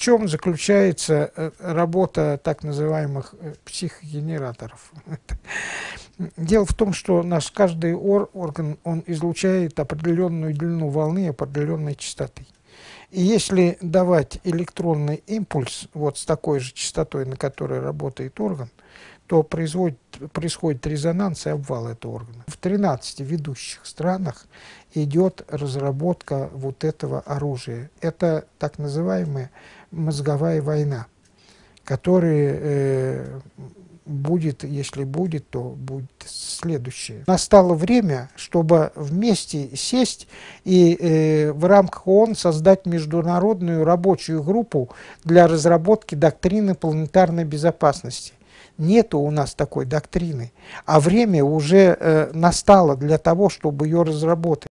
чем заключается работа так называемых психогенераторов? Дело в том, что наш каждый орган, он излучает определенную длину волны определенной частоты. И если давать электронный импульс вот с такой же частотой, на которой работает орган, то происходит резонанс и обвал этого органа. В 13 ведущих странах идет разработка вот этого оружия. Это так называемая мозговая война, которая будет, если будет, то будет следующее. Настало время, чтобы вместе сесть и в рамках ООН создать международную рабочую группу для разработки доктрины планетарной безопасности. Нету у нас такой доктрины, а время уже настало для того, чтобы ее разработать.